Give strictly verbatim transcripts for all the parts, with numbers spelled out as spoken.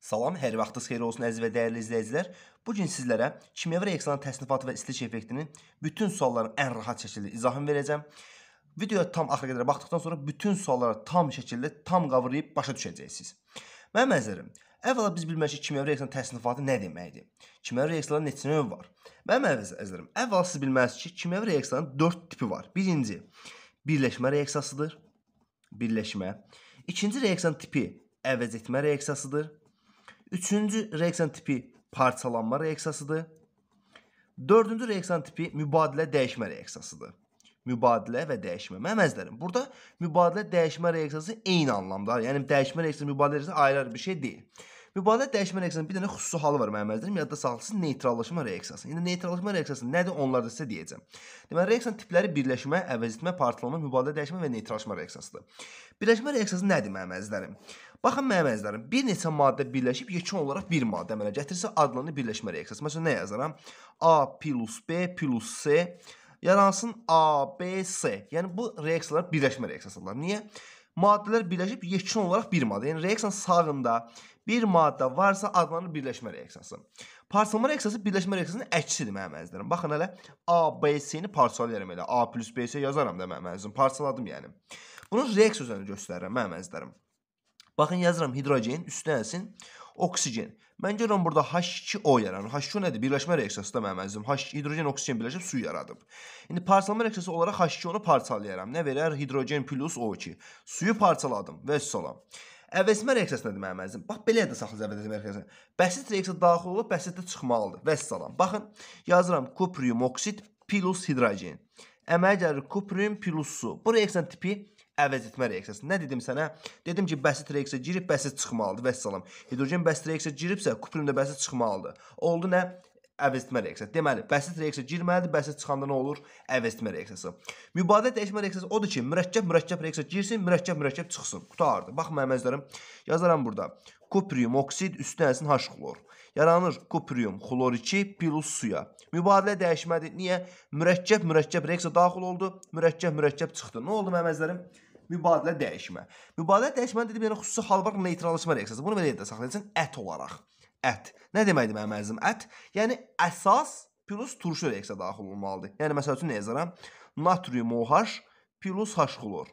Salam, hər vaxtınız xeyir olsun əziz və dəyərli izləyicilər. Bugün sizlərə kimyəvi reaksiyanın təsnifatı və istilik effektinin bütün sualların ən rahat şəkildə izahını verəcəm. Videoya tam axıra qədər baxdıqdan sonra bütün suallara tam şəkildə tam qavrayıb başa düşəcəksiniz. Mənim əzərim, əvvəla biz bilməliyik ki, kimyəvi reaksiyanın təsnifatı nə deməkdir? Kimyəvi reaksiyaların neçə növü var? Mənim əzərim, əvvəla siz bilməlisiniz ki, kimyəvi reaksiyanın dörd tipi var. Birinci, birləşmə reaksiyasıdır. Birləşmə. İkinci reaksiyan tipi əvəz etmə reaksiyasıdır. Üçüncü reaksiyan tipi parçalanma reaksiyasıdır. Dördüncü reaksiyan tipi mübadilə dəyişmə reaksiyasıdır. Mübadilə və dəyişmə. Mənim əzizlərim, burada mübadilə dəyişmə reaksiyası eyni anlamda. Yəni dəyişmə reaksiyası, mübadilə reaksiyası ayrı bir şey deyil. Mübadilə dəyişmə reaksiyasının bir dənə xüsusi halı var mənim əzizlərim. Yadda saxlasın, neytrallaşma reaksiyası. İndi neytrallaşma reaksiyası nədir? Onları da sizə deyəcəm. Deməli, reaksiyanın tipləri birləşmə, əvəz etmə, parçalanma, mübadilə dəyişmə və neytrallaşma reaksiyasıdır. Birləşmə reaksiyası nədir mənim əzizlərim? Baxın mənim əzizlərim, bir neçə maddə birləşib yekun olaraq bir maddə əmələ gətirirsə adlanır birləşmə reaksiyası. Məsələn, nə yazaram? A plus B plus C yaransın A, B, C. Yəni bu reaksiyalar birləşmə reaksiyasıdırlar. Niyə? Maddələr birləşib yekun olaraq bir maddə. Yəni reaksiyanın sağında bir maddə varsa adlanır birləşmə reaksiyası. Parçalanma reaksiyası birləşmə reaksiyasının əksidir mənim əzizlərim. Baxın hələ A, B, C-ni parçalayıram elə. A plus B, C yazaram da mənim əzizlərim. Parçaladım yəni. Bunun reaksiya üzərində göstərirəm mənim əzizlərim. Baxın yazıram hidrogen, üstünə gəlsin oksigen. Mən görürəm burada H iki O yaranır. H iki O nədir? Birləşmə reaksiyası da mənim əzizim. Hidrogen, oksigen birləşib su yaradıb. İndi parçalanma reaksiyası olaraq H iki O-nu parçalayaram. Nə verər? Hidrogen plus O iki. Suyu parçaladım və salam. Əvəzmə reaksiyası nədir mənim əzizim? Bax, belə də saxlayacaq əvəzmə reaksiyası. Bəsit reaksiya daxil olub, bəsit də çıxmalıdır. Və salam. Baxın, yazıram kuprium oksid plus hidrogen. Əmələ gəlir kuprium plus su. Bu reaksiyanın tipi əvəz etmə reaksiyası. Nə dedim sənə? Dedim ki, bəsit reaksiya girib, bəsit çıxmalıdır. Vəssalam. Hidrogen bəsit reaksiya giribsə, kuprium da bəsit çıxmalıdır. Oldu nə? Əvəz etmə reaksiyası. Deməli, bəsit reaksiya girməlidir, bəsit çıxanda nə olur? Əvəz etmə reaksiyası. Mübadilə dəyişmə reaksiyası odur ki, mürəkkəb mürəkkəb reaksiya girsin, mürəkkəb mürəkkəb çıxsın. Qutardı. Bax, mənim əzizlərim, yazaram burada. Kuprium oksid üstünə gəlsin H xlor. Yaranır kuprium xlor iki plus suya. Mübadilə dəyişmədir. Niyə? Mürəkkəb mürəkkəb reaksiya daxil oldu, mürəkkəb mürəkkəb çıxdı. Nə oldu mənim əzizlərim? Mübadilə dəyişmə. Mübadilə dəyişmə dedim, yəni xüsusi hal var, neytrallaşma reaksiyası. Bunu belə də saxlayacaqsan ət olaraq. Ət. Nə deməkdir mənim əzizim? Ət. Yəni əsas plus turşu reaksiya daxil olmalıdır. Yəni məsəl üçün nə yazaram? Natrium OH plus H xlor.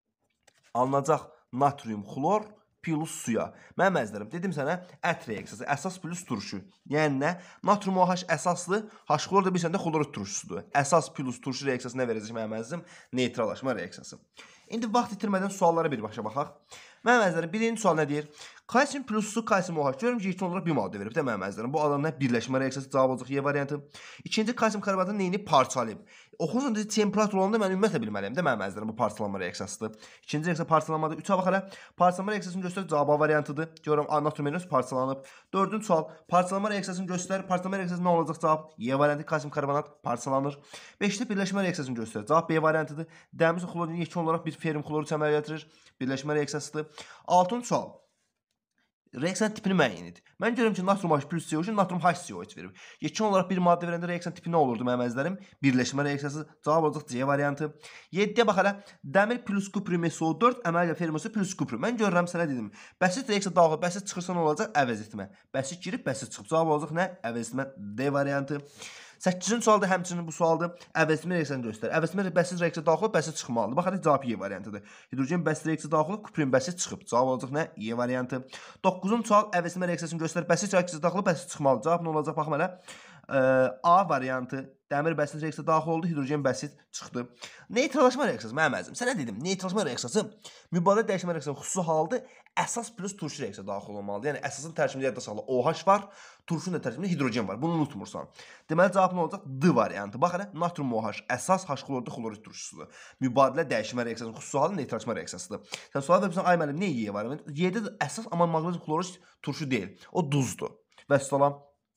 Alınacaq natrium xlor plus suya. Mənim əzizlərim, dedim sənə ət reaksiyası, əsas plus turşu. Yəni nə? Natrium OH əsaslı, H xlor da bilsən də xlorid turşusudur. Əsas plus turşu reaksiyası nə verəcək mənim əzizim? Neytrallaşma reaksiyası. İndi vaxt itirmədən suallara birbaşa baxaq. Mənim əzizlərim, birinci sual nə deyir? Kalsium plus su, kalsium OH. Görürüm ki, yekun olaraq bir maddə verib də mənim əzizlərim. Bu adamlar birləşmə reaksiyası cavab olacaq Y variantı. İkinci kalsium karbonatın neyini parçalayıb? Oxunuzun da temperatur olanda mən ümumiyyətlə bilməliyəm də mənim əzizlərim bu parçalanma reaksiyasıdır. İkinci reaksiya parçalanmadır. Üçə bax hələ parçalanma reaksiyasını göstər, cavab A variantıdır. Görürəm natrium ioniz parçalanıb. Dördüncü sual parçalanma reaksiyasını göstər. Parçalanma reaksiyası nə olacaq cavab? Y variantı kalsium karbonat parçalanır. beşdə birləşmə reaksiyasını göstər. Cavab B variantıdır. Dəmir xlorin yekun olaraq bir ferrum xlorid əmələ gətirir. Birləşmə reaksiyasıdır. Altıncı sual. Reaksiyanın tipini müəyyən et. Mən görürəm ki, natrium H plus C O üç, natrium H C O üç verib. Yekun olaraq bir maddə verəndə reaksiyanın tipi nə olurdu mənim əzizlərim? Birləşmə reaksiyası. Cavab olacaq C variantı. yeddiyə bax hələ. Dəmir plus kuprium S O dörd, əmələ fermusu plus kuprium. Mən görürəm sənə dedim. Bəsit reaksiya daxil, bəsit çıxırsa nə olacaq? Əvəz etmə. Bəsit girib, bəsit çıxıb. Cavab olacaq nə? Əvəz etmə D variantı. səkkizinci sualda həmçinin bu sualdır. Əvəzmə reaksiyanı göstər. Əvəzmə bəsit reaksiya daxil, bəsit çıxmalıdır. Bax, hələ cavab Y variantıdır. Hidrogen bəsit reaksiya daxil, kuprium bəsit çıxıb. Cavab olacaq nə? Y variantı. doqquzuncu sual əvəzmə reaksiyasını göstər. Bəsit reaksiya daxil, bəsit çıxmalıdır. Cavab nə olacaq? Baxım hələ. A variantı. Dəmir bəsit reaksiya daxil oldu, hidrogen bəsit çıxdı. Neytrallaşma reaksiyası mənim əzizim. Sənə dedim, neytrallaşma reaksiyası mübadilə dəyişmə reaksiyasının xüsusi halıdır. Əsas plus turşu reaksiya daxil olmalıdır. Yəni əsasın tərkibində yadda saxla OH var, turşunun da tərkibində hidrogen var. Bunu unutmursan. Deməli cavab nə olacaq? D variantı. Bax hələ natrium OH əsas H xlorlu xlorid turşusudur. Mübadilə dəyişmə reaksiyasının xüsusi halı neytrallaşma reaksiyasıdır. Sən sual vermirsən, ay müəllim, nə Y var? Y-də də əsas amma maqnezium xlorid turşu deyil. O duzdur. Vəssalam.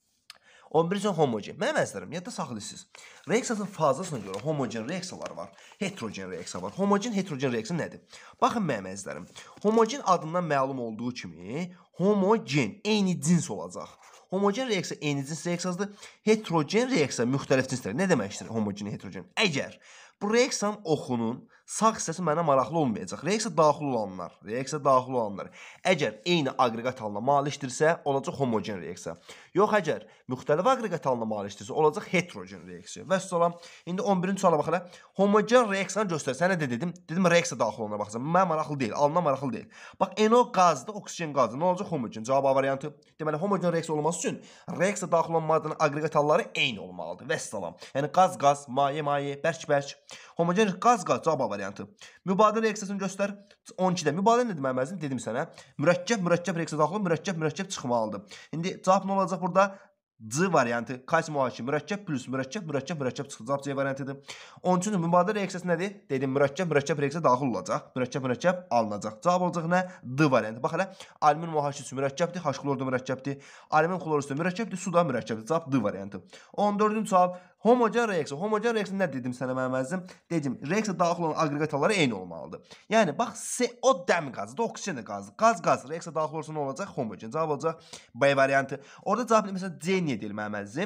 on birinci homogen. Mənim əzizlərim, yadda saxlayırsınız. Reaksiyasının fazlasına görə homogen reaksiyalar var. Heterogen reaksiya var. Homogen, heterogen reaksiya nədir? Baxın mənim əzizlərim. Homogen adından məlum olduğu kimi homogen, eyni cins olacaq. Homogen reaksiya eyni cins reaksiyasıdır. Heterogen reaksiya müxtəlif cinslər. Nə deməkdir homogen, heterogen? Əgər bu reaksiyanın oxunun Sağ hissəsi mənə maraqlı olmayacaq. Reaksiya daxil olanlar, reaksiya daxil olanlar əgər eyni aqreqat halına malikdirsə, olacaq homogen reaksiya. Yox, əgər müxtəlif aqreqat halına malikdirsə, olacaq heterogen reaksiya. Vəssalam. İndi on birinci suala baxaq. Homogen reaksiyanı göstər. Sənə də dedim, dedim reaksiya daxil olanlara baxacağam. Mənə maraqlı deyil, alına maraqlı deyil. Bax, N O qazdır, oksigen qazdır. Nə olacaq? Homogen. Cavab A variantı. Deməli, homogen reaksiya olması üçün reaksiya daxil olan maddənin aqreqat halları eyni olmalıdır. Vəssalam. Yəni qaz, qaz, maye, maye, bərk, bərk. Homogen qaz, qaz. Cavab A variantı. Mübadilə reaksiyasını göstər. on ikidə mübadilə nə deməməzdim? Dedim sənə. Mürəkkəb, mürəkkəb reaksiya daxil olan mürəkkəb, mürəkkəb çıxmalıdır. İndi cavab nə olacaq burada? C variantı. Kalsium O iki mürəkkəb plus mürəkkəb, mürəkkəb, mürəkkəb çıxacaq. Cavab C variantıdır. on üçüncü mübadilə reaksiyası nədir? Dedim mürəkkəb, mürəkkəb reaksiya daxil olacaq. Mürəkkəb, mürəkkəb alınacaq. Cavab olacaq nə? D variantı. Bax hələ alüminium O H üç mürəkkəbdir, H klor da mürəkkəbdir. Alüminium klor da mürəkkəbdir, su da mürəkkəbdir. Cavab D variantı. on dördüncü sual. Homogen reaksiya. Homogen reaksiya nə dedim sənə mənim əzizim? Dedim, reaksiya daxil olan aqreqat halları eyni olmalıdır. Yəni bax, C O dəm qazıdır, oksigen də qazdır. Qaz qaz reaksiya daxil olsa nə olacaq? Homogen. Cavab olacaq B variantı. Orada cavab məsələn C niyə deyil mənim əzizim?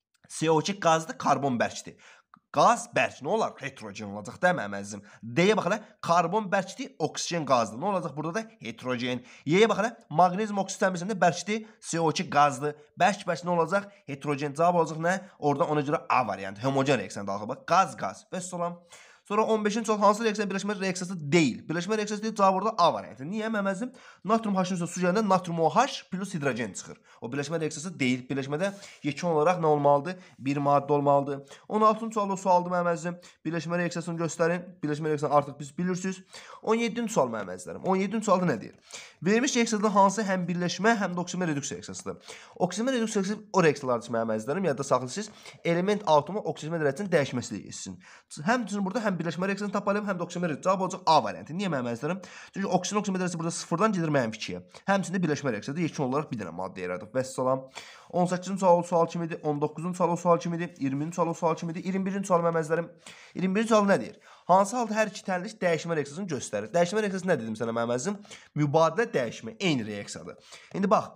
C O iki qazdır, karbon bərkdir. Qaz bərk nə olar? Heterogen olacaq da mənim əzizim. D-yə bax hələ karbon bərkdir, oksigen qazdır. Nə olacaq burada da? Heterogen. Y-yə bax hələ maqnezium oksid təmizində bərkdir, C O iki qazdır. Bərk bərk nə olacaq? Heterogen. Cavab olacaq nə? Orada ona görə A variantı. Homogen reaksiyanı daxil bax. Qaz qaz. Və salam. Sonra on beşinci sual hansı reaksiya birləşmə reaksiyası deyil? Birləşmə reaksiyası deyil, cavab orada A variantı. Niyə mənim əzizim? Natrium H-ın üstə su gələndə natrium O H plus hidrogen çıxır. O birləşmə reaksiyası deyil. Birləşmədə yekun olaraq nə olmalıdır? Bir maddə olmalıdır. on altıncı sual o sualdır mənim əzizim. Birləşmə reaksiyasını göstərin. Birləşmə reaksiyasını artıq biz bilirsiniz. on yeddinci sual mənim əzizlərim. on yeddinci sualda nə deyir? Verilmiş reaksiyada hansı həm birləşmə, həm də oksigen reduksiya reaksiyasıdır? Oksigen reduksiya reaksiyası o reaksiyalardır mənim əzizlərim. Yadda saxlayırsınız. Element atomu oksigen dərəcəsinin dəyişməsiyle geçsin. Həmçinin burada həm birləşmə reaksiyasını tapalım, həm də oksigen reaksiyası. Cavab olacaq A variantı. Niyə mənim əzizlərim? Çünki oksigen oksigen dərəcəsi burada sıfırdan gedir mənim ikiyə. Həmçində birləşmə reaksiyasında yekun olaraq bir dənə maddə yaradır. Vəssalam. on səkkizinci sual o sual kimidir? on doqquzuncu sual o sual kimidir? iyirminci sual o sual kimidir? iyirmi birinci sual mənim əzizlərim. iyirmi birinci sual nə deyir? Hansı halda hər iki tənlik dəyişmə reaksiyasını göstərir? Dəyişmə reaksiyası nə dedim sənə mənim əzizim? Mübadilə dəyişmə eyni reaksiyadır. İndi bax,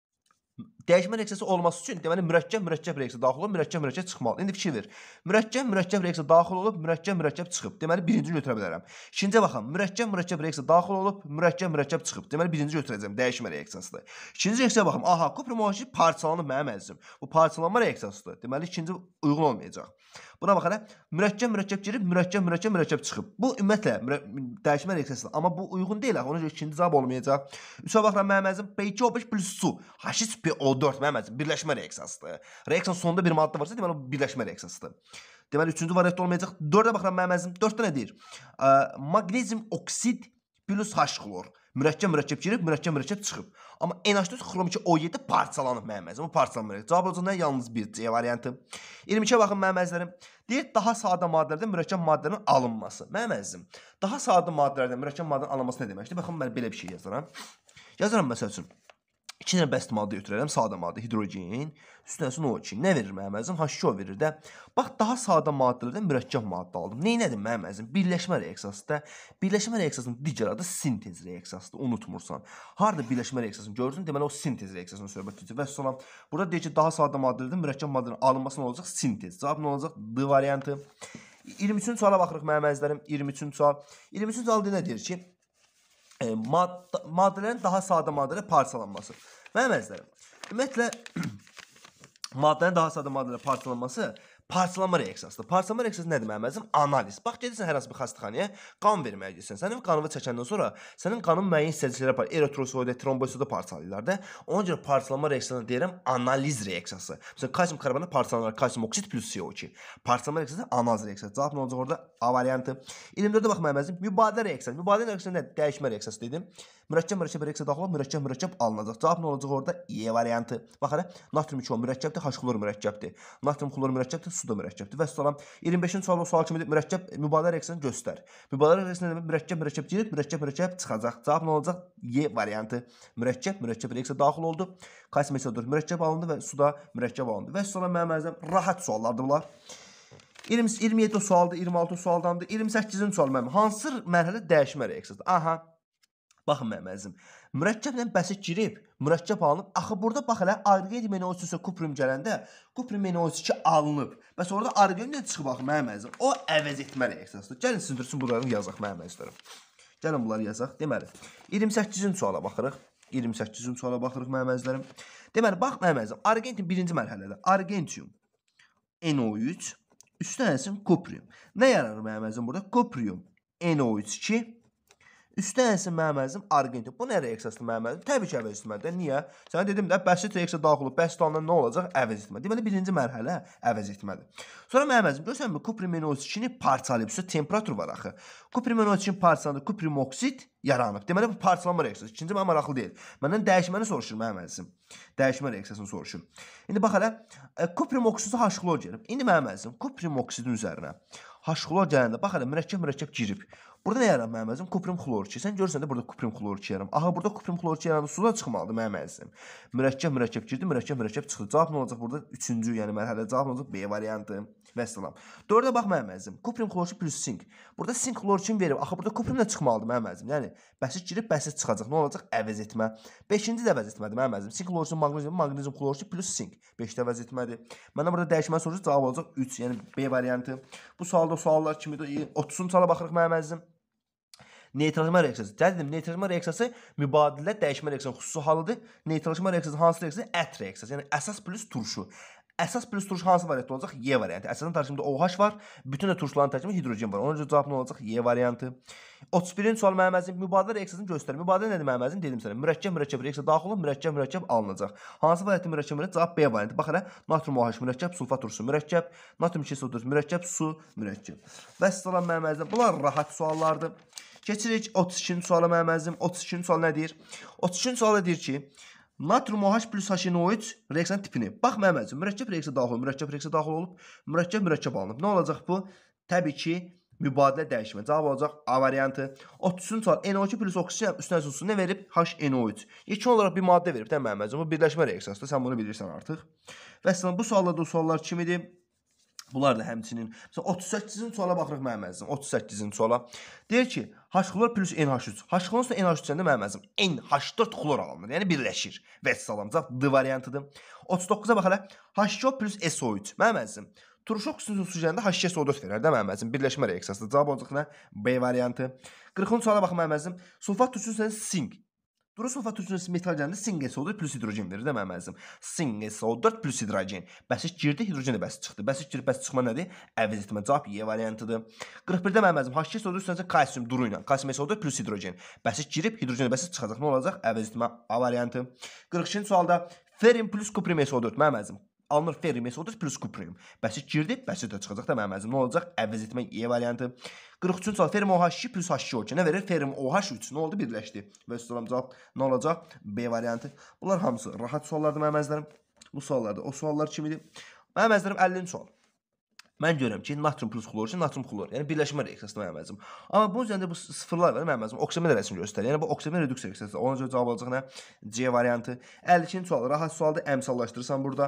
dəyişmə reaksiyası olması üçün deməli mürəkkəb mürəkkəb reaksiya daxil olub, mürəkkəb mürəkkəb çıxmalı. İndi fikir ver. Mürəkkəb mürəkkəb reaksiya daxil olub, mürəkkəb mürəkkəb çıxıb. Deməli birinci götürə bilərəm. İkinciyə baxın. Mürəkkəb mürəkkəb reaksiya daxil olub, mürəkkəb mürəkkəb çıxıb. Deməli birinci götürəcəm. Dəyişmə reaksiyasıdır. İkinci reaksiyaya baxın. Aha, kuprum O H parçalanıb mənim əzizim. Bu parçalanma reaksiyasıdır. Deməli ikinci uyğun olmayacaq. Buna bax hələ mürəkkəb mürəkkəb girib, mürəkkəb mürəkkəb mürəkkəb çıxıb. Bu ümumiyyətlə dəyişmə reaksiyasıdır. Amma bu uyğun deyil axı. Ona görə ikinci cavab olmayacaq. Üçə baxıram mənim əzizim. B iki O beş plus su. H üç P O dörd mənim əzizim. Birləşmə reaksiyasıdır. Reaksiyanın sonunda bir maddə varsa, deməli o birləşmə reaksiyasıdır. Deməli üçüncü variantda olmayacaq. dördə baxıram mənim əzizim. dörddə nə deyir? Maqnezium oksid plus H klor. Mürəkkəb mürəkkəb girib, mürəkkəb mürəkkəb çıxıb. Amma N H dörd xrom iki O yeddi parçalanıb mənim əzizim. Bu parçalanma reaksiyası. Cavab olacaq nə? Yalnız bir C variantı. iyirmi ikiyə baxın mənim əzizlərim. Deyir daha sadə maddələrdən mürəkkəb maddənin alınması. Mənim əzizim. Daha sadə maddələrdən mürəkkəb maddənin alınması nə deməkdir? Baxın mən belə bir şey yazaram. Yazaram məsəl üçün. İki dənə bəst maddə götürərəm, sadə maddə, hidrogen, üstünəsi O iki. Nə verir mənim əzizim? H iki O verir də. Bax, daha sadə maddələrdən mürəkkəb maddə aldım. Neynədir mənim əzizim? Birləşmə reaksiyasıdır. Birləşmə reaksiyasının digər adı sintez reaksiyasıdır, unutmursan. Harada birləşmə reaksiyasını gördün, deməli o sintez reaksiyasını söhbət edir. Və sonra burada deyir ki, daha sadə maddələrdən mürəkkəb maddənin alınması nə olacaq? Sintez. Cavab nə olacaq? D variantı. iyirmi üçüncü suala baxırıq mənim əzizlərim. iyirmi üçüncü sual. iyirmi üçüncü sual nə deyir ki, E, maddə, maddələrin daha sadə maddələrə parçalanması. Mənim əzizlərim, ümumiyyətlə maddələrin daha sadə maddələrə parçalanması parçalanma reaksiyasıdır. Parçalanma reaksiyası nədir mənim əzizim? Analiz. Bax, gedirsən hər hansı bir xəstəxanaya, qan verməyə gedirsən. Sənin qanını çəkəndən sonra sənin qanın müəyyən hissəciklərə par, eritrosoyda, trombosoyda parçalayırlar da. Ona görə parçalanma reaksiyasına deyirəm analiz reaksiyası. Məsələn, kalsium karbonat parçalanır, kalsium oksid plus C O iki. Parçalanma reaksiyası analiz reaksiyası. Cavab nə olacaq orada? A variantı. iyirmi dördə bax mənim əzizim. Mübadilə reaksiyası. Mübadilə reaksiyası nədir? Dəyişmə reaksiyası dedim. Mürəkkəb mürəkkəb reaksiya daxil olub, mürəkkəb mürəkkəb alınacaq. Cavab nə olacaq orada? Y variantı. Bax hələ natrium iki O mürəkkəbdir, H klor mürəkkəbdir. Natrium klor mürəkkəbdir, su da mürəkkəbdir. Və sonra iyirmi beşinci sual o sual kimi mürəkkəb mübadilə reaksiyasını göstər. Mübadilə reaksiyası nə demək? Mürəkkəb mürəkkəb girib, mürəkkəb mürəkkəb çıxacaq. Cavab nə olacaq? Y variantı. Mürəkkəb mürəkkəb reaksiya daxil oldu. Kalsium hidroksidi mürəkkəb alındı və suda mürəkkəb alındı. Və sonra mənim əzizim rahat suallardır bunlar. iyirmi yeddi sualdır, iyirmi altı sualdandır. iyirmi səkkizinci sual mənim. Hansı mərhələ dəyişmə reaksiyasıdır? Aha. Baxın mənim əzizim. Mürəkkəblə bəsit girib, mürəkkəb alınıb. Axı burada bax elə arqeyd menosisə kuprum gələndə kuprum menosis iki alınıb. Bəs orada arqeyd nə çıxıb baxın mənim əzizim. O əvəz etmə reaksiyasıdır. Gəlin sizin üçün bunları yazaq mənim əzizlərim. Gəlin bunları yazaq. Deməli, iyirmi səkkizinci suala baxırıq. iyirmi səkkizinci suala baxırıq mənim əzizlərim. Deməli, bax mənim əzizim. Argentin birinci mərhələdə. Argentium N O üç üstə nəsin kuprum. Nə yarar mənim əzizim burada? Kuprum N O üç iki üstə nəsin mənim əzizim argentin. Bu nə reaksiyasıdır mənim əzizim? Təbii ki, əvəz etməlidir. Niyə? Sənə dedim də, bəsit reaksiya daxil olub, bəsit olanda nə olacaq? Əvəz etmə. Deməli, birinci mərhələ əvəz etmədir. Sonra mənim əzizim, görürsən mi? Kuprum N O üç ikini parçalayıb. Üstə temperatur var axı. Kuprum N O üç ikinin parçalandı, kuprum oksid yaranıb. Deməli, bu parçalanma reaksiyası. İkinci mənə maraqlı deyil. Məndən dəyişməni soruşur mənim əzizim. Dəyişmə reaksiyasını soruşur. İndi bax hələ, kuprum oksidi H xlor gəlib. İndi mənim əzizim, kuprum oksidin üzərinə H xlor gələndə, bax hələ, mürəkkəb mürəkkəb girib. Burada nə yarar mənim əzizim? Kuprum xlor iki. Sən görürsən də burada kuprum xlor iki yaram. Aha, burada kuprum xlor iki yarandı, suda çıxmalıdır mənim əzizim. Mürəkkəb mürəkkəb girdi, mürəkkəb mürəkkəb çıxdı. Cavab nə olacaq burada? Üçüncü, yəni mərhələdə cavab nə olacaq? B variantı. Vəssalam. Dördə bax mənim əzizim. Kuprum xlor iki plus sink. Burada sink xlor iki verib. Axı burada kuprum nə çıxmalıdır mənim əzizim? Yəni bəsit girib bəsit çıxacaq. Nə olacaq? Əvəz etmə. beşinci də əvəz etmədir mənim əzizim. Sink xlor iki maqnezium, maqnezium xlor iki plus sink. beşdə əvəz etmədir. Məndən burada dəyişmə soruşur, cavab olacaq üç, yəni B variantı. Bu sualda suallar kimidir? otuzuncu suala baxırıq mənim əzizim. Neytrallaşma reaksiyası. Dedim, neytrallaşma reaksiyası mübadilə dəyişmə reaksiyasının xüsusi halıdır. Neytrallaşma reaksiyası hansı reaksiyası? Ət reaksiyası. Yəni əsas plus turşu. Əsas plus turşu hansı variantda olacaq? Y variantı. Əsasın tərkibində OH var. Bütün də turşuların tərkibində hidrogen var. Onun üçün cavab nə olacaq? Y variantı. otuz birinci sual mənim əzizim, mübadilə reaksiyasını göstərir. Mübadilə nədir mənim əzizim? Dedim sənə. Mürəkkəb mürəkkəb reaksiya daxil olub, mürəkkəb mürəkkəb alınacaq. Hansı variantda mürəkkəb mürəkkəb? Cavab B variantı. Bax hələ, natrium OH mürəkkəb, sulfat turşusu mürəkkəb, natrium iki S O dörd mürəkkəb, su mürəkkəb. Vəssalam mənim əzizim. Bunlar rahat suallardır. Keçirik otuz ikinci suala mənim əzizim. otuz ikinci sual nə deyir? otuz ikinci sual deyir ki, natrium OH plus H N O üç reaksiyanın tipini. Bax mənim əzizim, mürəkkəb reaksiya daxil olub, mürəkkəb reaksiya daxil olub, mürəkkəb mürəkkəb alınıb. Nə olacaq bu? Təbii ki, mübadilə dəyişmə. Cavab olacaq A variantı. otuz üçüncü sual N O iki plus oksigen üstünə su nə verib? H N O üç. İlkin olaraq bir maddə verib, də mənim əzizim. Bu birləşmə reaksiyasıdır. Sən bunu bilirsən artıq. Və bu suallarda o suallar kimidir? Bunlar da həmçinin. Məsələn, otuz səkkizinci suala baxırıq mənim əzizim. otuz səkkizinci suala. Deyir ki, H xlor plus N H üç. H xlor üstə N H üç səndə mənim əzizim. N H dörd xlor alınır. Yəni birləşir. Vəssalam. Cavab D variantıdır. otuz doqquza bax hələ. H iki O plus S O üç. Mənim əzizim. Turşu oksigen su üzərində H iki S O dörd verər də mənim əzizim. Birləşmə reaksiyasıdır. Cavab olacaq nə? B variantı. qırxıncı suala baxın mənim əzizim. Sulfat turşusu səndə sink. Duru sulfat turşusu metal gəlində sink S O dörd plus hidrogen verir də mənim əzizim. Sink S O dörd plus hidrogen. Bəsit girdi, hidrogen də bəsit çıxdı. Bəsit girib bəsit çıxma nədir? Əvəz etmə. Cavab Y variantıdır. qırx birdə mənim əzizim. H iki S O dörd səndə kalsium duru ilə. Kalsium S O dörd plus hidrogen. Bəsit girib, hidrogen də bəsit çıxacaq. Nə olacaq? Əvəz etmə A variantı. qırx ikinci sualda ferin plus kuprum S O dörd mənim əzizim. Alınır ferim S O dörd plus kuprum. Bəsit girdi, bəsit də çıxacaq da mənim əzizim. Nə olacaq? Əvəz etmə Y variantı. qırx üçüncü sual ferim OH iki plus H iki O iki nə verir? Ferim OH üç. Nə oldu? Birləşdi. Və sorulam cavab nə olacaq? B variantı. Bunlar hamısı rahat suallardır mənim əzizlərim. Bu suallarda o suallar kimidir? Mənim əzizlərim əllinci sual. Mən görürəm ki, natrium plus xlor üçün natrium xlor. Yəni birləşmə reaksiyasıdır mənim əzizim. Amma bunun üzərində bu sıfırlar var mənim əzizim. Oksigen rəsmi göstərir. Yəni bu oksigen reduksiya reaksiyasıdır. Ona görə cavab olacaq nə? C variantı. əlli ikinci sual rahat sualdır. Əmsallaşdırırsan burada.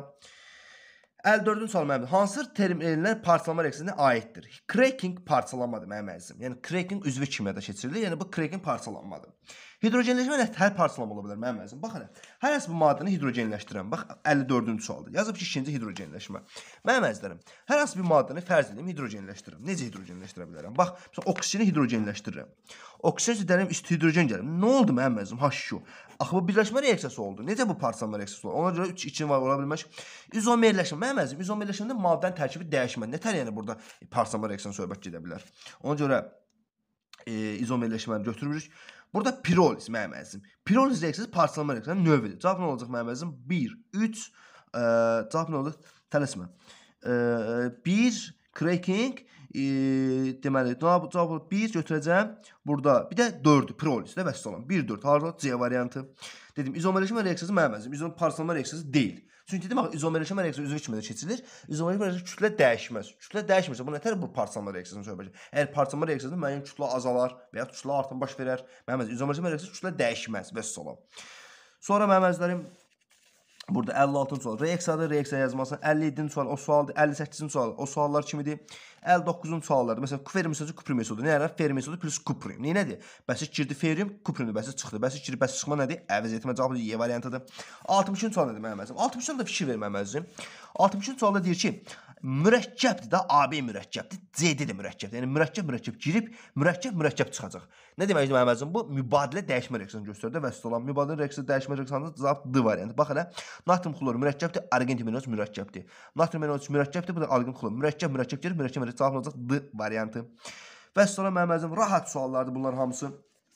əlli dördüncü sual mənim. Hansı terminlər parçalanma reaksiyasına aiddir? Cracking parçalanmadır mənim əzizim. Yəni cracking üzvü kimyada keçirilir. Yəni bu cracking parçalanmadır. Hidrogenləşmə nə hər parçalanma ola bilər mənim əzizim. Bax hələ. Hər hansı bir maddəni hidrogenləşdirəm. Bax əlli dördüncü sualdır. Yazıb ki, ikinci hidrogenləşmə. Mənim əzizlərim, hər hansı bir maddəni fərz edeyim hidrogenləşdirirəm. Necə hidrogenləşdirə bilərəm? Bax, məsələn, oksigeni hidrogenləşdirirəm. Oksigen üzərinə üstü hidrogen gəlir. Nə oldu mənim əzizim? H iki O. Axı bu birləşmə reaksiyası oldu. Necə bu parçalanma reaksiyası oldu? Ona görə üç iki var ola bilməz. İzomerləşmə. Mənim əzizim, izomerləşməndə maddənin tərkibi dəyişmə. Nətər yəni burada parçalanma reaksiyasına söhbət gedə bilər? Ona görə e, izomerləşməni götürürük. Burada piroliz mənim əzizim. Piroliz reaksiyası parçalanma reaksiyasının növüdür. Cavab nə olacaq mənim əzizim? bir, üç, e, cavab nə olacaq? Tələsmə. E, bir, cracking, e, deməli, cavab bir götürəcəm. Burada bir də dörd, piroliz də vəssalam. bir, dörd, harada C variantı. Dedim, izomerləşmə reaksiyası mənim əzizim. İzom parçalanma reaksiyası deyil. Çünki dedim, izomerləşmə reaksiyası üzvü kimyada keçirilir. İzomerləşmə reaksiyası kütlə dəyişməz. Kütlə dəyişmirsə, bu nətər bu parçalanma reaksiyasını söhbət edir? Əgər parçalanma reaksiyasında müəyyən kütlə azalar və ya kütlə artım baş verər. Mənim əzizim, izomerləşmə reaksiyası kütlə dəyişməz. Vəssalam. Sonra mənim əzizlərim Burada əlli altıncı sual reaksiyadır, reaksiya yazmasın. əlli yeddinci sual o sualdır, əlli səkkizinci sual o suallar kimidir. əlli doqquzuncu suallarda məsələn Kupfer mesodu, Kupri mesodu. Nə yarar? Fer mesodu plus Kupri. Ne nədir? Bəsis girdi ferium, Kuprini bəsis çıxdı. Bəsis girdi, bəsis çıxma nədir? Əvəz etmə cavabı Y variantıdır. altmışıncı sual nədir mənim əzizim? altmışdan da fikir verməm əzizim. altmışıncı sualda deyir ki, mürəkkəbdir də, A B mürəkkəbdir, C D də mürəkkəbdir. Yəni mürəkkəb mürəkkəb girib, mürəkkəb mürəkkəb çıxacaq. Nə deməkdir mənim əzizim? Bu mübadilə dəyişmə reaksiyasını göstərir və olan mübadilə reaksiyası dəyişmə reaksiyasının cavab D variantı. Bax elə, natrium xlor mürəkkəbdir, argen timinoz mürəkkəbdir. Natrium menoz mürəkkəbdir, bu da argen xlor mürəkkəb mürəkkəb girir, mürəkkəb mürəkkəb cavab olacaq D variantı. Və sonra mənim əzizim rahat suallardır bunlar hamısı.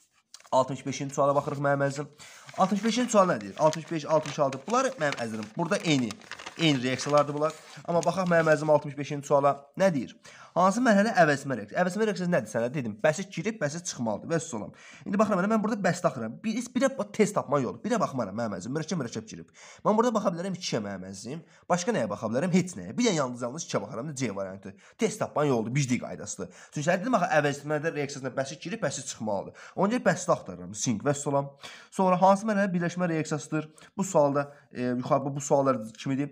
altmış beşinci suala baxırıq mənim əzizim. altmış beşinci sual nədir? altmış beş, altmış altı. Bunlar mənim əzizim. Burada eyni, eyni reaksiyalardır bunlar. Amma baxaq mənim əzizim altmış beşinci suala. Nə deyir? Hansı mərhələ əvəzmə reaksiyası? Əvəzmə reaksiyası nədir sənə dedim. Bəsit girib, bəsit çıxmalıdır. Və sualam. İndi baxıram mən burada bəsit axıram. Bir birə test tapma yolu. Birə baxmaram mənim əzizim. Mürəkkəb mürəkkəb girib. Mən burada baxa bilərəm ikiyə mənim əzizim. Başqa nəyə baxa bilərəm? Heç nəyə. Bir də yalnız yalnız ikiyə baxaram da C variantı. Test tapma yoludur, birlik qaydasıdır. Çünki dedim axı əvəzmədə reaksiyasına bəsit girib, bəsit çıxmalıdır. Onca bəsit axtarıram. Sink və sualam. Sonra hansı mərhələ birləşmə reaksiyasıdır? Bu sualda e, yuxarıda bu suallar kimidir?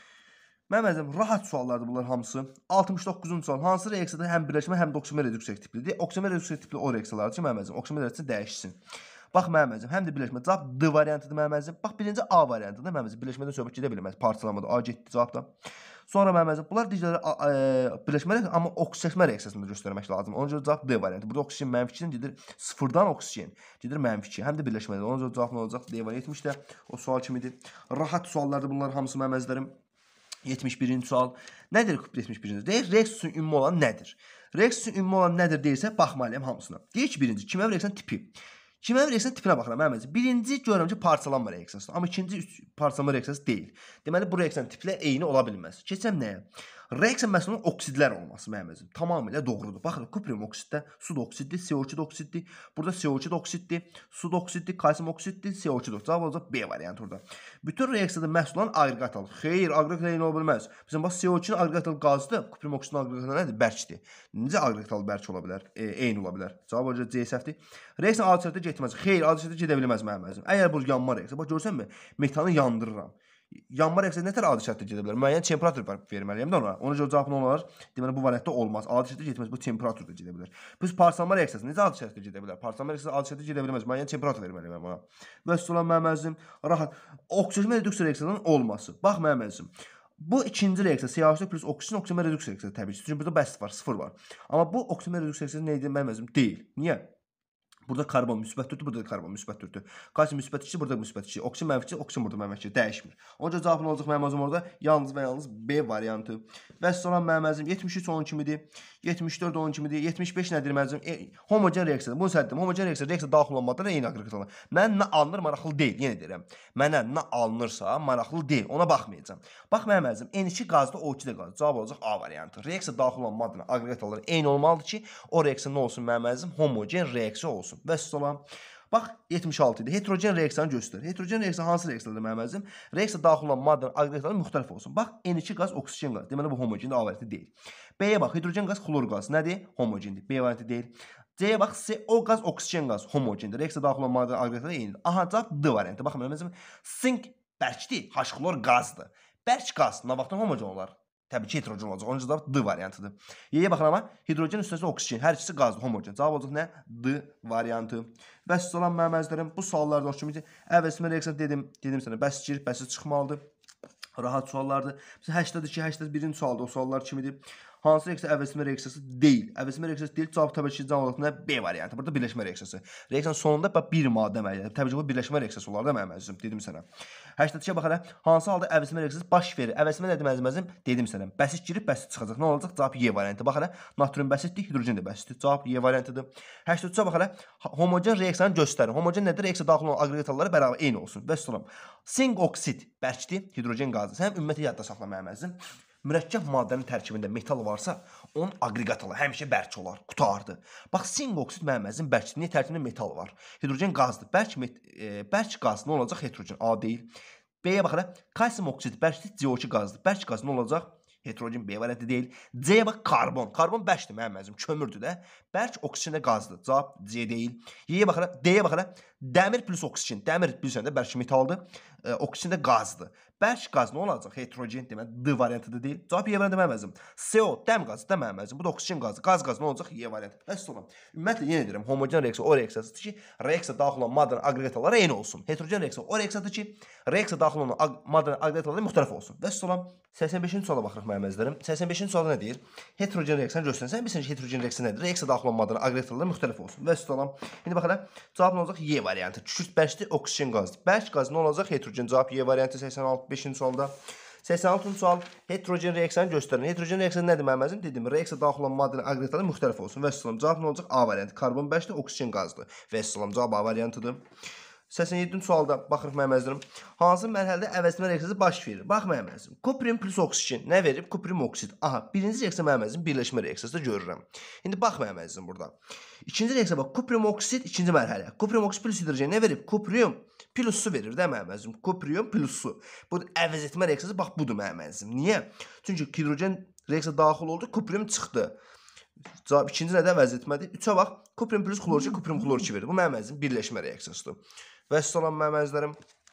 Mənim əzizim, rahat suallardır bunlar hamısı. altmış doqquzuncu sual. Hansı reaksiyada həm birləşmə, həm də oksimer reduksiya tiplidir? Oksimer reduksiya tipli o reaksiyalardır ki, mənim əzizim, oksimer reaksiyası dəyişsin. Bax, mənim əzizim, həm də birləşmə. Cavab D variantıdır mənim əzizim. Bax, birinci A variantıdır mənim əzizim. Birləşmədən söhbət gedə bilməz. Parçalamada A getdi cavabda. Sonra mənim əzizim, bunlar digər birləşmə reaksiyası, amma oksijenləşmə reaksiyasını da göstərmək lazım. Onun üçün cavab D variantı. Burada oksijen mənfi ikidən gedir sıfırdan oksijen, gedir mənfi iki. Həm də birləşmədə. Onun üçün cavab nə olacaq? D variantı yetmişdə o sual kimidir. Rahat suallardır bunlar hamısı mənim əzizlərim. yetmiş birinci sual. Nədir yetmiş birinci? Deyir, reaksiyanın ümumi olan nədir? Reaksiyanın ümumi olan nədir deyirsə, baxmalıyam hamısına. Deyir ki, birinci, kimyəvi reaksiyanın tipi. Kimyəvi reaksiyanın tipinə baxıram, mənim əzizim. Birinci görürəm ki, parçalanma reaksiyasıdır. Amma ikinci parçalanma reaksiyası deyil. Deməli, bu reaksiyanın tiplə eyni ola bilməz. Keçəm nəyə? Reaksiya məhsulunun oksidlər olması mənim əzizim. Tamamilə doğrudur. Baxın, kuprium oksiddə su da oksiddir, C O iki də oksiddir. Burada C O iki də oksiddir, su da oksiddir, kalsium oksiddir, C O iki də oksiddir. Cavab olacaq B variantı orada. Bütün reaksiyada məhsul olan aqreqat alır. Xeyr, aqreqat eyni ola bilməz. Bizim bax C O ikinin aqreqat alı qazdır, kuprium oksidin aqreqat alı nədir? Bərkdir. Necə aqreqat alı bərk ola bilər? E, eyni ola bilər. Cavab olacaq C səhvdir. Reaksiya adi şərtdə getməz. Xeyr, adi şərtdə gedə bilməz mənim əzizim. Əgər bu yanma reaksiya, bax görsənmi? Metanı yandırıram. Yanma reaksiyası nətər adi şərtdə gedə bilər? Müəyyən temperatur verməliyəm də ona. Ona görə cavab nə olar? Deməli bu variantda olmaz. Adi şərtdə getməz. Bu temperaturda gedə bilər. Biz parçalanma reaksiyası necə adi şərtdə gedə bilər? Parçalanma reaksiyası adi şərtdə gedə bilməz. Müəyyən temperatur verməliyəm ona. Və sualan mənim əzizim, rahat. Oksijen reduksiya reaksiyasının olması. Bax mənim əzizim. Bu ikinci reaksiya C H üç plus oksijen oksimer reduksiya reaksiyası təbii ki. Çünki burada bəsit var, sıfır var. Amma bu oksimer reduksiya reaksiyası nə idi mənim əzizim? Deyil. Niyə? Burada karbon müsbət türdür, burada da karbon müsbət türdür. Kalsium müsbət iki, burada müsbət iki. Oksijen mənfi iki, oksijen burada mənfi iki. Dəyişmir. Onca cavab nə olacaq mənim əzizim orada? Yalnız və yalnız B variantı. Və sonra mənim əzizim yetmiş üç onun kimidir. yetmiş dörd onun kimidir. yetmiş beş nədir mənim əzizim? E, homogen reaksiyadır. Bunu səhv etdim. Homogen reaksiya, reaksiya daxil olmadan eyni aqreqat alır. Mən nə alınır maraqlı deyil. Yenə deyirəm. Mənə nə alınırsa maraqlı deyil. Ona baxmayacağam. Bax mənim əzizim, N iki qazda O iki də qaz. Cavab olacaq A variantı. Reaksiya daxil olmadan aqreqat alır. Eyni olmalıdır ki, o reaksiya nə olsun mənim əzizim? Homogen reaksiya olsun. Və sonra bax yetmiş altı idi. Heterogen reaksiyanı göstərir. Heterogen reaksiya hansı reaksiyadır mənim əzizim? Reaksiya daxil olan maddə aqreqatları müxtəlif olsun. Bax N iki qaz, oksigen qaz. Deməli bu homogendir, A variantı deyil. B-yə bax, hidrogen qaz, xlor qaz. Nədir? Homogendir. B variantı deyil. C-yə bax, C O qaz, oksigen qaz. Homogendir. Reaksiya daxil olan maddə aqreqatları eynidir. Aha, cavab D variantı. Baxın mənim əzizim, sink bərkdir, H xlor qazdır. Bərk qaz nə vaxtdan homogen olar? Təbii ki, heterogen olacaq. Onun cavabı D variantıdır. Y-yə baxın amma hidrogen üstəsi oksigen. Hər ikisi qazlı, homogen. Cavab olacaq nə? D variantı. Və salam mənim əzizlərim, bu suallarda o kimi əvəzmə reaksiya dedim, dedim sənə. Bəs girib, bəs çıxmalıdır. Rahat suallardır. Məsələn, səksən iki, səksən birinci sualda o suallar kimidir? Hansı reaksiya əvəzmə reaksiyası deyil? Əvəzmə reaksiyası deyil, cavab təbii ki, cavab olaraq B variantı. Burada birləşmə reaksiyası. Reaksiyanın sonunda bax bir maddə müəyyən. Təbii ki, bu birləşmə reaksiyası olar da mənim əzizim, dedim sənə. səksən ikiyə bax hələ. Hansı halda əvəzmə reaksiyası baş verir? Əvəzmə nə demək əzizim? Dedim sənə. Bəsit girib, bəsit çıxacaq. Nə olacaq? Cavab Y variantı. Bax hələ. Natrium bəsitdir, hidrogen də bəsitdir. Cavab Y variantıdır. səksən üçə bax hələ. Homogen reaksiyanı göstərin. Homogen nədir? Reaksiya daxil olan aqreqat halları bərabər eyni olsun. Və salam. Sink oksid bərkdir, hidrogen qazı. Sən ümumiyyətlə yadda saxla mənim əzizim. Mürəkkəb maddənin tərkibində metal varsa, onun aqreqat alı həmişə bərk olar, qutardı. Bax, sink oksid mənim əzizim bərkdir. Niyə tərkibində metal var? Hidrogen qazdır. Bərk, e, bərk qaz nə olacaq? Heterogen. A deyil. B-yə bax hələ. Kalsium oksid bərkdir, C O iki qazdır. Bərk qaz nə olacaq? Heterogen. B variantı deyil. C-yə bax, karbon. Karbon bərkdir mənim əzizim, kömürdür də. Bərk oksijen də qazdır. Cavab C deyil. Y-yə bax hələ. D-yə bax hələ. Dəmir plus oksigen. Dəmir bilirsən də bərk metaldır. E, oksigen də qazdır. Bərk qaz nə olacaq? Heterogen deməli D variantıdır deyil. Cavab Y variantı mənim əzizim. C O dəm qazı da mənim əzizim. Bu da oksigen qazı. Qaz qazı nə olacaq? Y variantı. Bəs sonra. Ümumiyyətlə yenə deyirəm, homogen reaksiya o reaksiyasıdır ki, reaksiya daxil olan maddənin aqreqatorları eyni olsun. Heterogen reaksiya o reaksiyadır ki, reaksiya daxil olan maddənin aqreqatorları müxtəlif olsun. Bəs sonra səksən beşinci suala baxırıq mənim əzizlərim. səksən beşinci sualda nə deyir? Heterogen reaksiyanı göstərsən, bilirsən ki, heterogen reaksiya nədir? Reaksiya daxil olan maddənin aqreqatorları müxtəlif olsun. Bəs sonra indi bax hələ cavab nə olacaq? Y variantı. Kükürt bərkdir, oksigen qazdır. Bərk qaz nə olacaq? Heterogen. Cavab Y variantı səksən beşinci sualda. səksən altıncı sual heterogen reaksiyanı göstərin. Heterogen reaksiya nədir mənim əzizim? Dedim, reaksiya daxil olan maddənin aqreqatorları müxtəlif olsun. Və salam cavab nə olacaq? A variantı. Karbon bərkdir, oksigen qazdır. Və salam cavab A variantıdır. səksən yeddinci sualda baxırıq mənim əzizlərim. Hansı mərhələdə əvəzləmə reaksiyası baş verir? Bax mənim əzizim. Kuprin plus oksigen nə verib? Kuprin oksid. Aha, birinci reaksiya mənim əzizim birləşmə reaksiyasında görürəm. İndi bax mənim əzizim burada. İkinci reaksiya bax, kuprin oksid ikinci mərhələ. Kuprin oksid plus hidrogen nə verib? Kuprin plus su verir də mənim əzizim. Kuprin plus su. Bu əvəz etmə reaksiyası bax budur mənim əzizim. Niyə? Çünki hidrogen reaksiya daxil oldu, kuprin çıxdı. Cavab ikinci nədə əvəz etmədir? üçə bax, kuprin plus xlor iki, kuprin xlor iki verir. Bu mənim əzizim birləşmə reaksiyasıdır. Və salam mənim əzizlərim.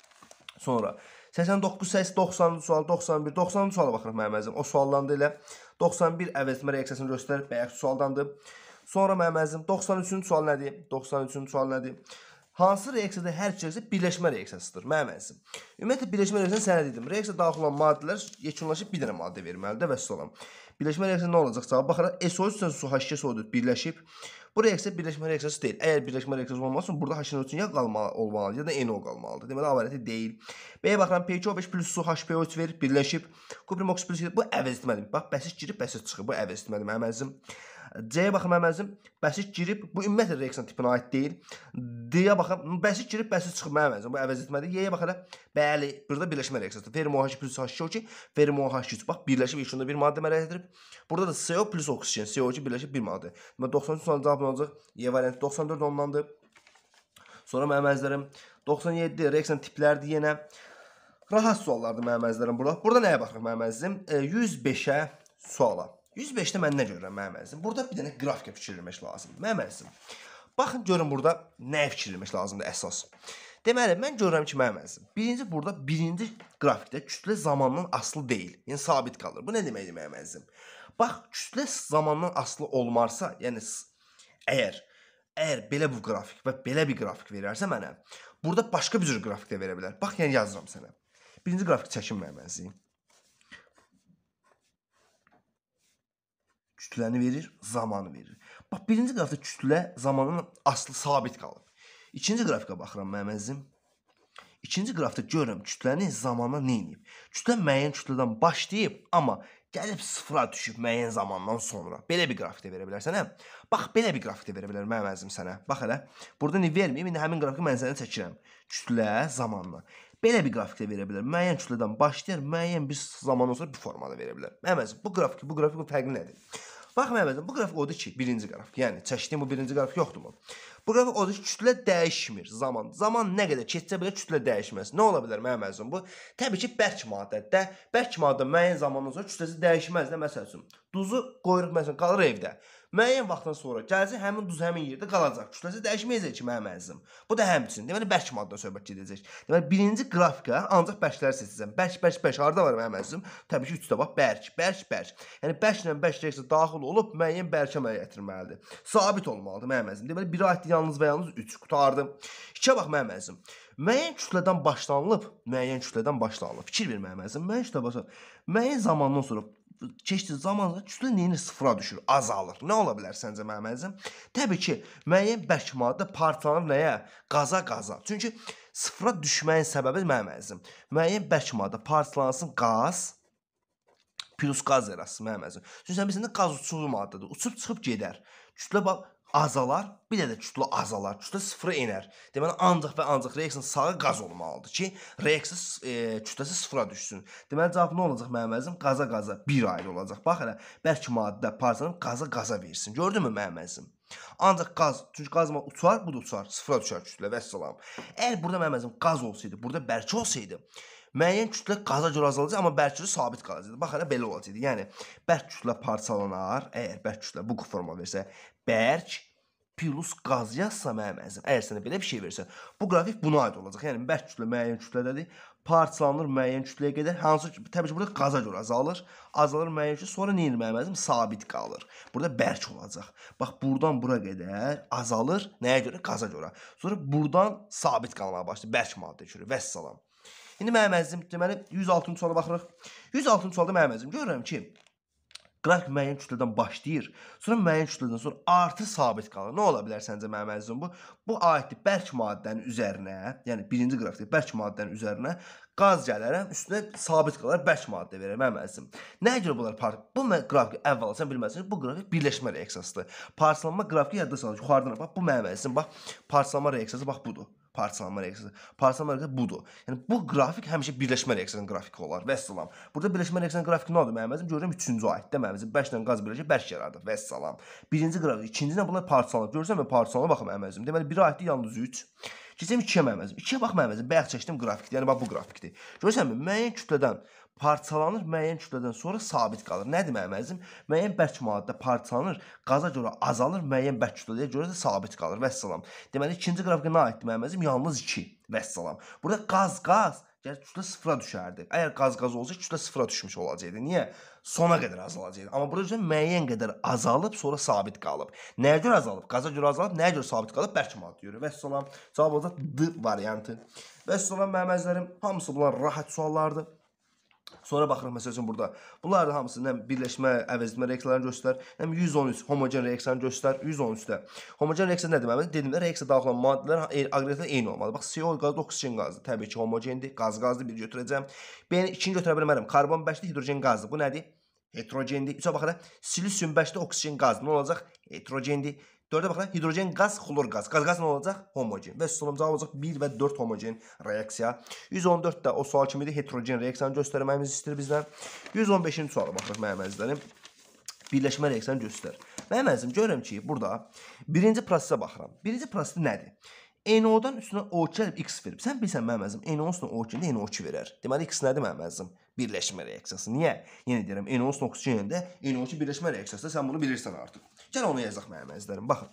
Sonra səksən doqquz, səksən doxsanıncı sual, doxsan bir, doxsanıncı suala baxırıq mənim əzizim. O sualdandır elə. doxsan bir əvəz etmə reaksiyasını göstərir. Bayaq sualdandır. Sonra mənim əzizim doxsan üçüncü sual nədir? doxsan üçüncü sual nədir? Hansı reaksiyada hər iki reaksiya birləşmə reaksiyasıdır? Mənim əzizim. Ümumiyyətlə birləşmə reaksiyasını sənə dedim. Reaksiya daxil olan maddələr yekunlaşıb bir dənə maddə verməlidir və salam. Birləşmə reaksiyası nə olacaq? Cavab baxaraq S O üç su H iki S O dörd birləşib. Bu reaksiya birləşmə reaksiyası deyil. Əgər birləşmə reaksiyası olması üçün burada H üçün ya qalmalı olmalıdır ya da N O qalmalıdır. Deməli A variantı deyil. B-yə baxıram P iki O beş plus su H P O üç verir, birləşib. Kuprin oksid plus bu əvəz etmədim. Bax bəsit girib bəsit çıxıb. Bu əvəz etmədim mənim əzizim. C-yə baxım mənim əzizim. Bəsit girib bu ümumiyyətlə reaksiya tipinə aid deyil. D-yə baxım bəsit girib bəsit çıxıb mənim əzizim. Bu əvəz etmədi. Y-yə bax hələ. Bəli, burada birləşmə reaksiyasıdır. Ferum OH plus H iki O iki, ferum OH üç. Bax birləşib yekununda bir maddə əmələ gətirib. Burada da C O plus oksigen, C O iki birləşib bir maddə. Deməli doxsan üç sualın cavabı nə olacaq? Y variantı doxsan dörd ondandır. Sonra mənim əzizlərim doxsan yeddi reaksiya tiplərdir yenə. Rahat suallardır mənim əzizlərim burada. Burada nəyə baxırıq mənim əzizim? E, yüz beşə suala. yüz beşdə mən nə görürəm mənim əzizim? Burada bir dənə qrafika fikirləmək lazımdır. Mənim əzizim. Baxın görün burada nəyə fikirləmək lazımdır əsas. Deməli, mən görürəm ki, mənim əzizim. Birinci burada birinci qrafikdə kütlə zamandan asılı deyil. Yəni sabit qalır. Bu nə deməkdir mənim əzizim? Bax, kütlə zamandan asılı olmarsa, yəni əgər əgər belə bu qrafik və belə bir qrafik verərsə mənə, burada başqa bir cür qrafik də verə bilər. Bax, yəni yazıram sənə. Birinci qrafik çəkin mənim əzizim. Kütləni verir, zamanı verir. Bax, birinci qrafikdə kütlə zamanın asılı sabit qalır. İkinci qrafika baxıram mənim əzizim. İkinci qrafikdə görürəm kütləni zamanla nə edib. Kütlə müəyyən kütlədən başlayıb, amma gəlib sıfıra düşüb müəyyən zamandan sonra. Belə bir qrafikdə verə bilərsən, hə? Bax, belə bir qrafikdə verə bilər mənim əzizim sənə. Bax hələ, burada nə verməyim, indi həmin qrafiki mən sənə çəkirəm. Kütlə zamanla. Belə bir qrafikdə verə bilər. Müəyyən kütlədən başlayır, müəyyən bir zamandan sonra bir formada verə bilər. Mənim əzizim, bu qrafik, bu grafikin fərqi nədir? Bax, mənim əzizim, bu qrafik odur ki, birinci qrafik. Yəni, çəkdiyim bu birinci qrafik yoxdurmu? Bu qrafik odur ki, kütlə dəyişmir zaman. Zaman nə qədər keçsə belə kütlə dəyişməz. Nə ola bilər mənim əzizim? Bu, təbii ki, bərk maddədə. Bərk maddə müəyyən zamandan sonra kütləsi dəyişməz də, məsəl üçün. Duzu qoyuruq, məsələn, qalır evdə. Müəyyən vaxtdan sonra gəlsə, həmin duz həmin yerdə qalacaq. Kütləsi dəyişməyəcək ki, mənim əzizim. Bu da həmçinin. Deməli, bərk maddən söhbət gedəcək. Deməli, birinci qrafika ancaq bərkləri seçəcəm. Bərk, bərk, bərk. Harada var mənim əzizim? Təbii ki, üçdə bax, bərk, bərk, bərk. Yəni, bərklə bərk reaksiya daxil olub müəyyən bərkə əmələ gətirməlidir. Sabit olmalıdır mənim əzizim. Deməli, biri aiddir yalnız və yalnız üç. Qutardım. İkiyə bax, mənim əzizim. Müəyyən kütlədən başlanılıb, müəyyən kütlədən başlanılıb. Fikir ver mənim əzizim. Müəyyən kütlə başlanılıb. Müəyyən zamandan sonra keçdiyi zamanla kütlə neyini sıfıra düşür, azalır. Nə ola bilər səncə mənim əzizim? Təbii ki, müəyyən bərk maddə parçalanır nəyə? Qaza, qaza. Çünki sıfıra düşməyin səbəbi mənim əzizim. Müəyyən bərk maddə parçalansın, qaz plus qaz yarasın mənim əzizim. Çünki sən bilirsən də qaz uçucu maddədir. Uçub çıxıb gedər. Kütlə bax azalar, bir də də kütlə azalar, kütlə sıfıra enər. Deməli, ancaq və ancaq reaksiyanın sağı qaz olmalıdır ki, reaksiya e, kütləsi sıfıra düşsün. Deməli, cavab nə olacaq mənim əzizim? Qaza qaza bir ayrı olacaq. Bax hələ, bəlkə maddə parçalanıb qaza qaza versin. Gördünmü mənim əzizim? Ancaq qaz, çünki qaz uçar, bu da uçar, sıfıra düşər kütlə və salam. Əgər burada mənim əzizim qaz olsaydı, burada bərk olsaydı, müəyyən kütlə qaza görə azalacaq, amma bərk kütlə sabit qalacaqdı. Bax hələ belə olacaqdı. Yəni, bərk kütlə parçalanar, əgər bərk kütlə bu forma versə, bərk plus qaz yazsam mənim əzizim, əgər sənə belə bir şey versə, bu qrafik buna aid olacaq. Yəni bərk kütlə müəyyən kütlədədir, parçalanır müəyyən kütləyə qədər. Hansı ki, təbii ki, burada qaza görə azalır. Azalır müəyyən kütlə, sonra nə edir mənim əzizim? Sabit qalır. Burada bərk olacaq. Bax, buradan bura qədər azalır. Nəyə görə? Qaza görə. Sonra buradan sabit qalmağa başlayır. Bərk maddə görə. Vəssalam. İndi mənim əzizim, deməli yüz altıncı suala baxırıq. yüz altıncı sualda mənim əzizim görürəm ki, qrafik müəyyən kütlədən başlayır. Sonra müəyyən kütlədən sonra artı sabit qalır. Nə ola bilər səncə mənim əzizim bu? Bu aiddir bərk maddənin üzərinə, yəni birinci qrafikdə bərk maddənin üzərinə qaz gələrəm, üstünə sabit qalar, bərk maddə verər mənim əzizim. Nəyə görə bunlar par? Bu qrafik əvvəla sən bilməlisiniz, bu qrafik birləşmə reaksiyasıdır. Parçalanma qrafiki yadda salın. Yuxarıdan bax, bu mənim əzizim, bax, parçalanma reaksiyası bax budur. Parçalanma reaksiyası. Parçalanma reaksiyası budur. Yəni bu qrafik həmişə birləşmə reaksiyasının qrafiki olar. Vəssalam. Burada birləşmə reaksiyasının qrafiki nə oldu mənim əzizim? Görürəm üçüncü aiddə mənim əzizim. bərk ilə qaz birləşir, bərk yaradır. Vəssalam. Birinci qrafik, ikinci ilə bunlar parçalanır. Görürsən mən parçalanır baxım mənim əzizim. Deməli biri aiddir yalnız üç. Keçəm ikiyə mənim əzizim. ikiyə bax mənim əzizim. Bayaq çəkdim qrafikdir. Yəni bax bu qrafikdir. Görürsənmi? Müəyyən kütlədən parçalanır, müəyyən kütlədən sonra sabit qalır. Nədir mənim əzizim? Müəyyən bərk maddə parçalanır, qaza görə azalır, müəyyən bərk kütləyə görə də sabit qalır. Vəssalam. Deməli ikinci qrafikə nə aiddir mənim əzizim? Yalnız iki. Vəssalam. Burada qaz qaz gəlir kütlə sıfıra düşərdi. Əgər qaz qaz olsa kütlə sıfıra düşmüş olacaqdı. Niyə? Sona qədər azalacaqdı. Amma burada müəyyən qədər azalıb sonra sabit qalıb. Nəyə görə azalıb? Qaza görə azalıb, nəyə görə sabit qalıb? Bərk maddə görə. Vəssalam. Cavab olacaq D variantı. Vəssalam mənim əzizlərim. Hamısı bunlar rahat suallardır. Sonra baxırıq məsəl üçün burada. Bunlar da hamısı həm birləşmə, əvəzləmə reaksiyalarını göstər, həm yüz on üç homogen reaksiyanı göstər. yüz on üçdə homogen reaksiya nə demək? Dedim də reaksiya daxil olan maddələr aqreqatlar eyni olmalı. Bax, C O qazı, oksigen qazı. Təbii ki, homogendir. Qaz qazdır, bir götürəcəm. B-ni ikini götürə bilmərəm. Karbon bərkdir, hidrogen qazdır. Bu nədir? Heterogendir. üçə baxırıq. Silisium bərkdir, oksigen qazdır. Nə olacaq? Heterogendir. dördə baxırıq. Hidrogen qaz, xlor qaz. Qaz qaz nə olacaq? Homogen. Və sonum cavab olacaq bir və dörd homogen reaksiya. yüz on dörddə o sual kimidir. Heterogen reaksiyanı göstərməyimiz istəyir bizdən. yüz on beşinci suala baxırıq mənim əzizlərim. Birləşmə reaksiyanı göstər. Mənim əzizim görürəm ki, burada birinci prosesə baxıram. Birinci proses nədir? N O-dan üstünə O iki gəlib X verib. Sən bilsən mənim əzizim, N O üstünə O iki də N O iki verər. Deməli X nədir mənim əzizim? Birləşmə reaksiyası. Niyə? Yenə deyirəm, N O üstünə oksigen də N O iki birləşmə reaksiyası. Sən bunu bilirsən artıq. Gəl onu yazaq mənim əzizlərim. Baxın.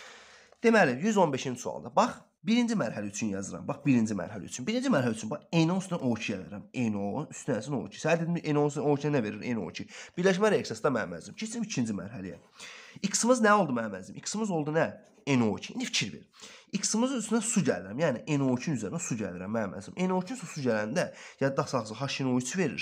Deməli yüz on beşinci sualda. Bax, birinci mərhələ üçün yazıram. Bax, birinci mərhələ üçün. Birinci mərhələ üçün bax, N O üstünə O iki gəlirəm. N O üstünə O iki. Sən dedim N O üstünə O iki nə verir? N O iki. Birləşmə reaksiyası da mənim əzizim. Keçim ikinci mərhələyə. X-imiz nə oldu mənim əzizim? X-imiz oldu nə? N O iki. İndi fikir ver. X-imizin üstünə su gəlirəm. Yəni N O ikinin üzərinə su gəlirəm mənim əzizim. N O ikinin su gələndə yadda saxla H N O üç verir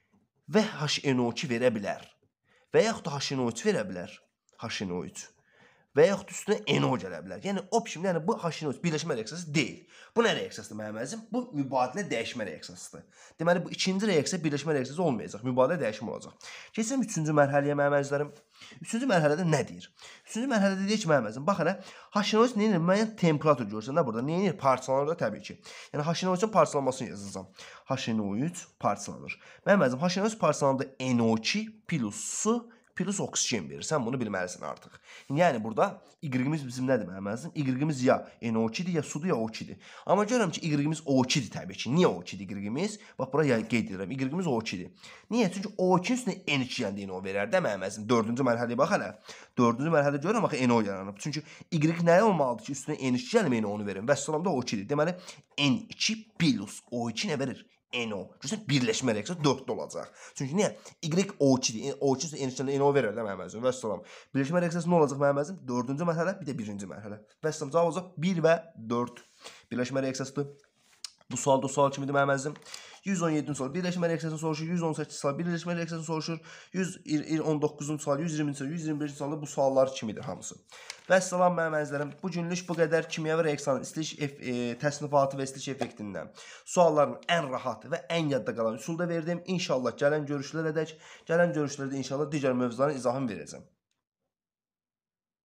və H N O iki verə bilər. Və yaxud da H N O üç verə bilər. H N O üç. Və yaxud üstünə N O gələ bilər. Yəni option, yəni bu H N O üç birləşmə reaksiyası deyil. Bu nə reaksiyasıdır mənim əzizim? Bu mübadilə dəyişmə reaksiyasıdır. Deməli bu ikinci reaksiya birləşmə reaksiyası olmayacaq. Mübadilə dəyişmə olacaq. Keçsəm üçüncü mərhələyə mənim əzizlərim. Üçüncü mərhələdə nə deyir? Üçüncü mərhələdə deyir ki, mənim əzizim, bax hələ H N O üç nə edir? Müəyyən temperatur görürsən də burada. Nə edir? Parçalanır da təbii ki. Yəni H N O üçün parçalanmasını yazacağam. H N O üç parçalanır. Mənim əzizim, H N O üç parçalananda N O iki plus su plus oksigen verir. Sən bunu bilməlisən artıq. Yəni burada Y-imiz bizim nədir mənim əzizim? Y-imiz ya N O ikidir, ya sudur, ya O ikidir. Amma görürəm ki, Y-imiz O ikidir təbii ki. Niyə O ikidir Y-imiz? Bax, bura qeyd edirəm. Y-imiz O ikidir. Niyə? Çünki O ikinin üstünə N iki yəni N O verər də mənim əzizim. Dördüncü mərhələyə bax hələ. Dördüncü mərhələdə görürəm, bax, N O yaranıb. Çünki Y nəyə olmalıdır ki, üstünə N iki gəlmə N O-nu verim. Vəssalamda O ikidir. Deməli, N iki plus O iki nə verir? N O. Görürsən, birləşmə reaksiyası dörddə olacaq. Çünki niyə? Y O ikidir. O iki N iki N O verir də mənim əzizim. Vəssalam. Birləşmə reaksiyası nə olacaq mənim əzizim? Dördüncü mərhələ, bir də birinci mərhələ. Vəssalam, cavab olacaq bir və dörd. Birləşmə reaksiyasıdır. Bu sualda sual kimidir mənim əzizim? yüz on yeddinci sual birləşmə reaksiyasını soruşur, yüz on səkkizinci sual birləşmə reaksiyasını soruşur, yüz on doqquzuncu sual, yüz iyirminci sual, yüz iyirmi beşinci sualda bu suallar kimidir hamısı. Vəssalam mənim əzizlərim. Bu günlük bu qədər kimyəvi reaksiyanın istiliş e, təsnifatı və istiliş effektindən sualların ən rahat və ən yadda qalan üsulda verdim. İnşallah gələn görüşlərədək, gələn görüşlərdə inşallah digər mövzuların izahını verəcəm.